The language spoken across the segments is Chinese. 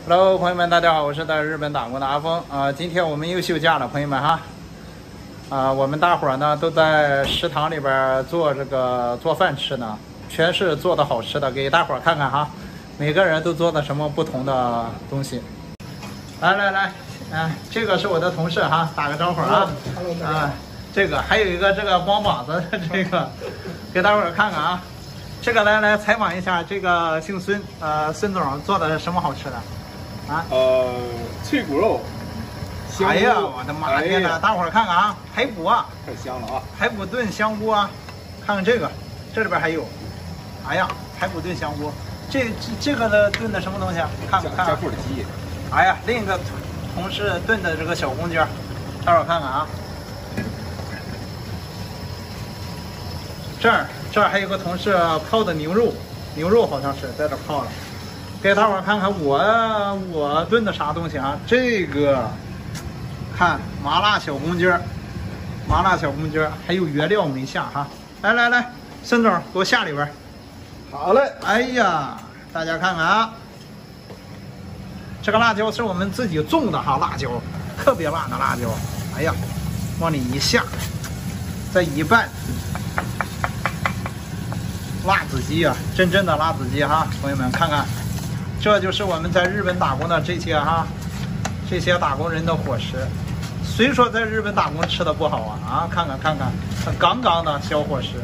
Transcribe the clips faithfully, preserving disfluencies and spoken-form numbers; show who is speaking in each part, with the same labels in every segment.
Speaker 1: Hello， 朋友们，大家好，我是在日本打工的阿峰啊、呃。今天我们又休假了，朋友们哈。啊、呃，我们大伙儿呢都在食堂里边做这个做饭吃呢，全是做的好吃的，给大伙儿看看哈。每个人都做的什么不同的东西。来来来，啊、呃，这个是我的同事哈，打个招呼啊。
Speaker 2: Hello，
Speaker 1: 啊、呃，这个还有一个这个光膀子的这个，给大伙儿看看啊。这个来来采访一下，这个姓孙，呃，孙总做的是什么好吃的？啊，
Speaker 2: 呃，脆骨肉。
Speaker 1: 哎呀，我的妈天呐！哎、大伙儿看看啊，排骨啊，
Speaker 2: 太香了啊！
Speaker 1: 排骨炖香菇啊，看看这个，这里边还有，哎呀，排骨炖香菇，这这这个的炖的什么东西啊？看看看，
Speaker 2: 加富的鸡。
Speaker 1: 哎呀，另一个同事炖的这个小公鸡，大伙儿看看啊。这儿这儿还有个同事泡的牛肉，牛肉好像是在这泡了。给大伙儿看看我我炖的啥东西啊？这个，看麻辣小公鸡儿，麻辣小公鸡儿，还有原料没下哈。来来来，孙总给我下里边。
Speaker 2: 好嘞。
Speaker 1: 哎呀，大家看看啊，这个辣椒是我们自己种的哈，辣椒特别辣的辣椒。哎呀，往里一下，再一拌。辣子鸡啊，真正的辣子鸡哈，朋友们看看。这就是我们在日本打工的这些哈，这些打工人的伙食。虽说在日本打工吃的不好啊啊，看看看看，杠杠的小伙食。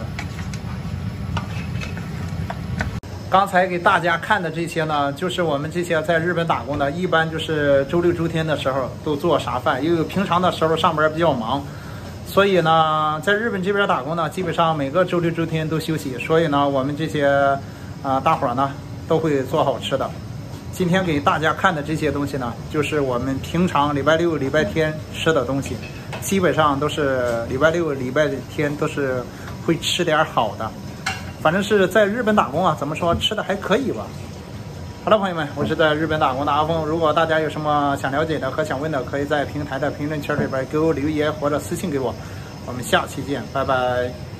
Speaker 1: 刚才给大家看的这些呢，就是我们这些在日本打工的，一般就是周六周天的时候都做啥饭，因为平常的时候上班比较忙，所以呢，在日本这边打工呢，基本上每个周六周天都休息，所以呢，我们这些啊、呃、大伙呢都会做好吃的。今天给大家看的这些东西呢，就是我们平常礼拜六、礼拜天吃的东西，基本上都是礼拜六、礼拜天都是会吃点好的。反正是在日本打工啊，怎么说吃的还可以吧。好了，朋友们，我是在日本打工的阿峰。如果大家有什么想了解的和想问的，可以在平台的评论区里边给我留言或者私信给我。我们下期见，拜拜。